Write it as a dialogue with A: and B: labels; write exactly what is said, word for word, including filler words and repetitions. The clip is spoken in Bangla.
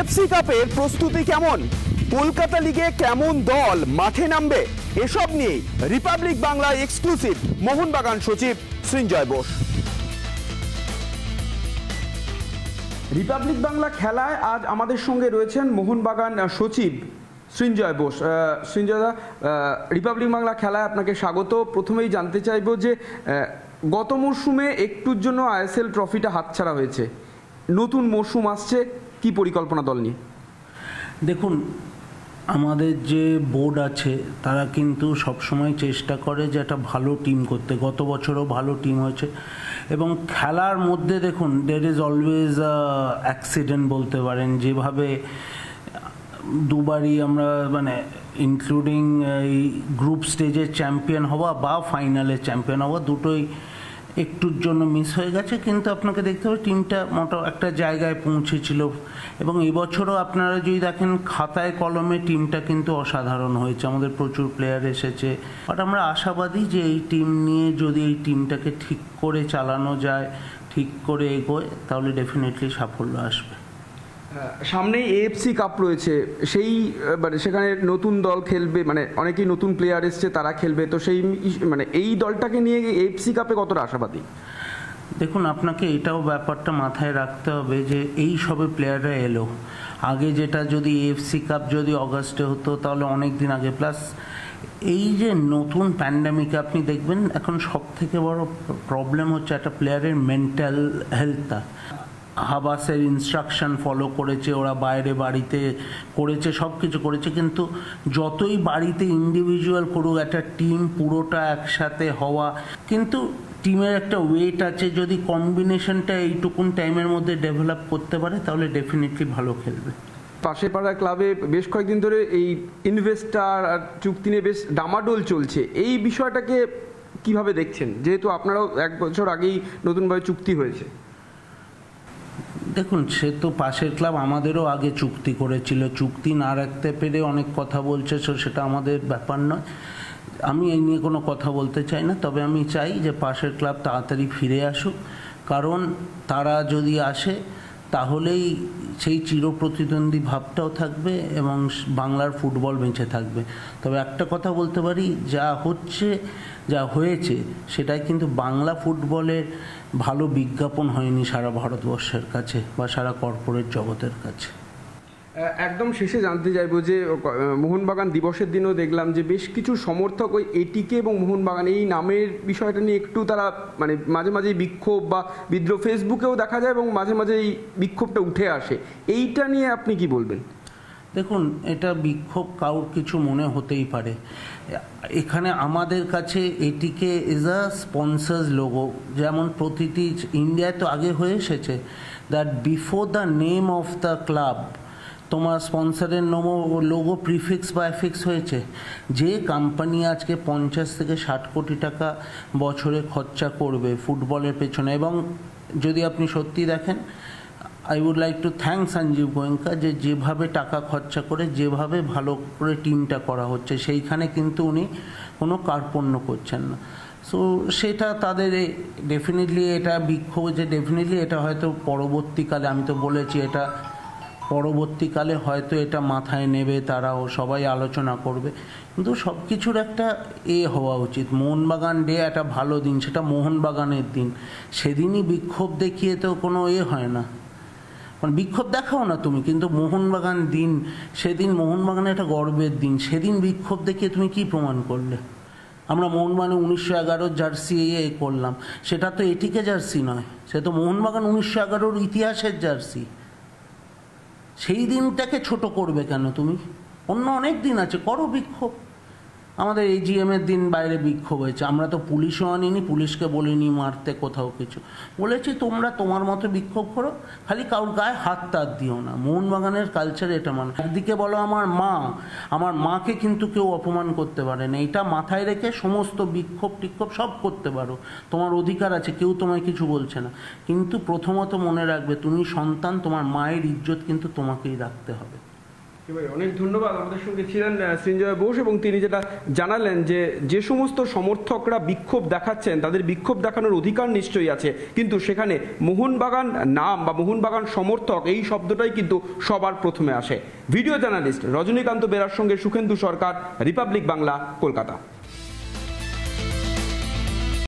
A: এএফসি কাপের প্রস্তুতি কেমন, কলকাতা লিগে কেমন দল মাঠে নামবে, এসব নিয়ে রিপাবলিক বাংলা এক্সক্লুসিভ মোহনবাগান সচিব সৃঞ্জয় বোস। রিপাবলিক বাংলা খেলায় আজ আমাদের সঙ্গে রয়েছেন মোহনবাগান সচিব সৃঞ্জয় বোস। সৃঞ্জয়দা, রিপাবলিক বাংলা খেলায় আপনাকে স্বাগত। প্রথমেই জানতে চাইব যে গত মরশুমে একটুর জন্য আইএসএল ট্রফিটা হাতছাড়া হয়েছে, নতুন মরশুম আসছে, কি পরিকল্পনা দল নিয়ে?
B: দেখুন, আমাদের যে বোর্ড আছে তারা কিন্তু সবসময় চেষ্টা করে যে একটা ভালো টিম করতে। গত বছরও ভালো টিম হয়েছে এবং খেলার মধ্যে দেখুন দের ইজ অলওয়েজ অ্যাক্সিডেন্ট বলতে পারেন। যেভাবে দুবারই আমরা মানে ইনক্লুডিং এই গ্রুপ স্টেজের চ্যাম্পিয়ন হওয়া বা ফাইনালের চ্যাম্পিয়ন হওয়া দুটোই একটুর জন্য মিস হয়ে গেছে, কিন্তু আপনাকে দেখতে হবে টিমটা মোটা একটা জায়গায় পৌঁছেছিল এবং এবছরও আপনারা যদি দেখেন খাতায় কলমে টিমটা কিন্তু অসাধারণ হয়েছে, আমাদের প্রচুর প্লেয়ার এসেছে। বাট আমরা আশাবাদী যে এই টিম নিয়ে যদি এই টিমটাকে ঠিক করে চালানো যায়, ঠিক করে এগোয়, তাহলে ডেফিনেটলি সাফল্য আসবে।
A: সামনেই এএফসি কাপ রয়েছে, সেই মানে সেখানে নতুন দল খেলবে, মানে অনেকেই নতুন প্লেয়ার এসছে, তারা খেলবে, তো সেই মানে এই দলটাকে নিয়ে এএফসি কাপে কতটা আশাবাদী?
B: দেখুন, আপনাকে এটাও ব্যাপারটা মাথায় রাখতে হবে যে এই সবে প্লেয়াররা এলো। আগে যেটা যদি এএফসি কাপ যদি অগাস্টে হতো তাহলে অনেক দিন আগে, প্লাস এই যে নতুন প্যান্ডামিকে আপনি দেখবেন এখন সব থেকে বড় প্রবলেম হচ্ছে একটা প্লেয়ারের মেন্টাল হেলথটা। হাবাসের ইনস্ট্রাকশন ফলো করেছে, ওরা বাইরে বাড়িতে করেছে, সব কিছু করেছে, কিন্তু যতই বাড়িতে ইন্ডিভিজুয়াল করুক একটা টিম পুরোটা একসাথে হওয়া, কিন্তু টিমের একটা ওয়েট আছে, যদি কম্বিনেশনটা এইটুকুন টাইমের মধ্যে ডেভেলপ করতে পারে তাহলে ডেফিনেটলি ভালো খেলবে।
A: পাশের পাড়া ক্লাবে বেশ কয়েকদিন ধরে এই ইনভেস্টার আর চুক্তি নিয়ে বেশ ডামাডোল চলছে, এই বিষয়টাকে কিভাবে দেখছেন, যেহেতু আপনারাও এক বছর আগেই নতুনভাবে চুক্তি হয়েছে?
B: দেখুন, সে তো পাশের ক্লাব আমাদেরও আগে চুক্তি করেছিল, চুক্তি না রাখতে পেরে অনেক কথা বলছে, সেটা আমাদের ব্যাপার নয়, আমি এই নিয়ে কোনো কথা বলতে চাই না। তবে আমি চাই যে পাশের ক্লাব তাড়াতাড়ি ফিরে আসুক, কারণ তারা যদি আসে তাহলেই সেই চিরপ্রতিদ্বন্দ্বী ভাবটাও থাকবে এবং বাংলার ফুটবল বেঁচে থাকবে। তবে একটা কথা বলতে পারি, যা হচ্ছে যা হয়েছে সেটাই কিন্তু বাংলা ফুটবলের ভালো বিজ্ঞাপন হয়নি সারা ভারতবর্ষের কাছে বা সারা কর্পোরেট জগতের কাছে।
A: একদম শেষে জানতে চাইবো যে মোহনবাগান দিবসের দিনও দেখলাম যে বেশ কিছু সমর্থক ওই এটিকে এবং মোহনবাগান এই নামের বিষয়টা নিয়ে একটু তারা মানে মাঝে মাঝে বিক্ষোভ বা বিদ্রোহ ফেসবুকেও দেখা যায় এবং মাঝে মাঝে এই বিক্ষোভটা উঠে আসে, এইটা নিয়ে আপনি কি বলবেন?
B: দেখুন, এটা বিক্ষোভ কাউর কিছু মনে হতেই পারে। এখানে আমাদের কাছে এটিকে ইজ আ স্পন্সার্স লোগো, যেমন প্রতিটি ইন্ডিয়ায় তো আগে হয়ে এসেছে that before the name of the club তোমার স্পন্সারের নোমো লোগো প্রিফিক্স বা অ্যাফিক্স হয়েছে। যে কোম্পানি আজকে পঞ্চাশ থেকে ষাট কোটি টাকা বছরে খরচা করবে ফুটবলের পেছনে, এবং যদি আপনি সত্যি দেখেন, I would like to thank Sanjiv Goenka যে যেভাবে টাকা খরচা করে যেভাবে ভালো করে টিমটা করা হচ্ছে, সেইখানে কিন্তু উনি কোনো কার্পণ্য করছেন না। সো সেটা তাদের ডেফিনেটলি এটা বিক্ষোভ, যে ডেফিনেটলি এটা হয়তো পরবর্তীকালে, আমি তো বলেছি এটা পরবর্তীকালে হয়তো এটা মাথায় নেবে, তারাও সবাই আলোচনা করবে, কিন্তু সব কিছুর একটা এ হওয়া উচিত। মোহনবাগান ডে একটা ভালো দিন, সেটা মোহনবাগানের দিন, সেদিনই বিক্ষোভ দেখিয়ে তো কোনো এ হয় না, মানে বিক্ষোভ দেখাও না তুমি, কিন্তু মোহনবাগান দিন, সেদিন মোহনবাগানের একটা গর্বের দিন, সেদিন বিক্ষোভ দেখিয়ে তুমি কি প্রমাণ করলে? আমরা মোহনবাগানে উনিশশো এগারোর জার্সি এ করলাম, সেটা তো এটিকে জার্সি নয়, সে তো মোহনবাগান উনিশশো এগারোর ইতিহাসের জার্সি। সেই দিনটাকে ছোট করবে কেন তুমি? অন্য অনেক দিন আছে, করো বিক্ষোভ। আমাদের এজিএমের দিন বাইরে বিক্ষোভ হয়েছে, আমরা তো পুলিশও আনিনি, পুলিশকে বলিনি মারতে কোথাও কিছু, বলেছি তোমরা তোমার মতো বিক্ষোভ করো, খালি কারোর গায়ে হাত তাত দিও না। মোহনবাগানের কালচারে এটা মানে, একদিকে বলো আমার মা, আমার মাকে কিন্তু কেউ অপমান করতে পারে না, এটা মাথায় রেখে সমস্ত বিক্ষোভ টিক্ষোভ সব করতে পারো, তোমার অধিকার আছে, কেউ তোমায় কিছু বলছে না, কিন্তু প্রথমত মনে রাখবে তুমি সন্তান, তোমার মায়ের ইজ্জত কিন্তু তোমাকেই রাখতে হবে।
A: অনেক ধন্যবাদ। আমাদের সঙ্গে ছিলেন সৃঞ্জয় বোস এবং তিনি যেটা জানালেন যে যে সমস্ত সমর্থকরা বিক্ষোভ দেখাচ্ছেন তাদের বিক্ষোভ দেখানোর অধিকার নিশ্চয়ই আছে, কিন্তু সেখানে মোহনবাগান নাম বা মোহনবাগান সমর্থক এই শব্দটাই কিন্তু সবার প্রথমে আসে। ভিডিও জার্নালিস্ট রজনীকান্ত বেরার সঙ্গে সুখেন্দু সরকার, রিপাবলিক বাংলা, কলকাতা।